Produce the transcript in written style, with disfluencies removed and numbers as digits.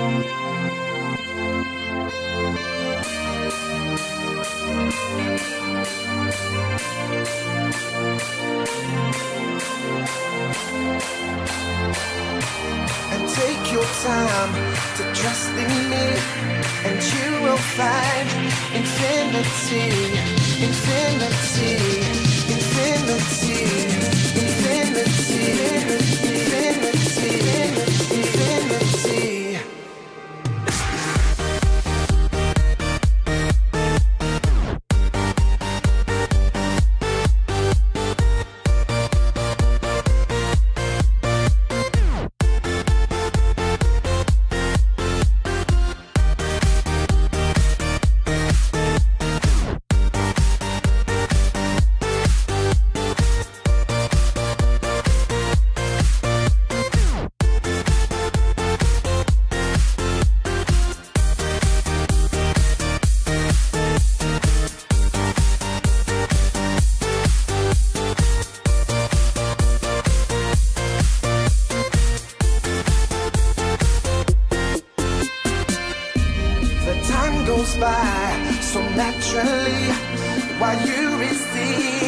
And take your time to trust in me, and you will find infinity, infinity, infinity, infinity, infinity, infinity. Goes by so naturally while you receive